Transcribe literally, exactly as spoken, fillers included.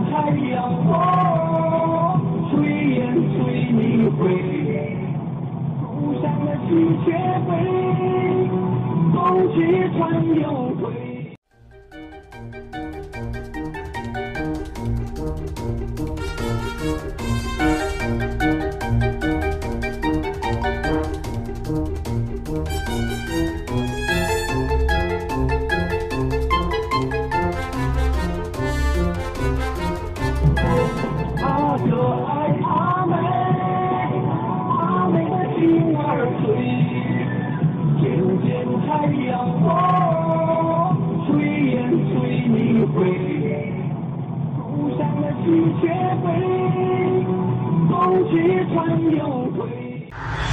太阳风，吹烟随你回，树上的喜鹊飞，风去船又回。阿哥爱阿妹，阿妹的心儿碎，听见太阳风，吹烟随你回，树上的喜鹊飞，风去船又回。